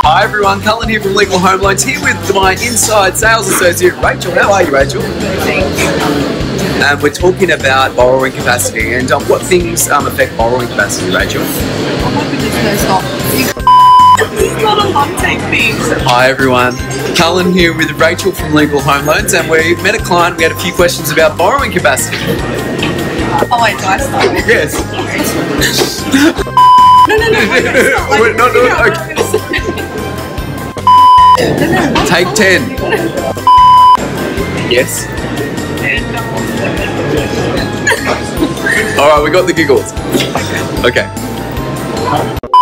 Hi everyone, Cullen here from Legal Home Loans, here with my inside sales associate Rachel. How are you, Rachel? Thank you. And we're talking about borrowing capacity and what things affect borrowing capacity, Rachel. I'm hoping this goes stop. It's not a long take thing. Hi everyone, Cullen here with Rachel from Legal Home Loans, and we met a client. We had a few questions about borrowing capacity. Oh wait, do I start? Yes. No. Take 10. Yes. All right, we got the giggles. Okay.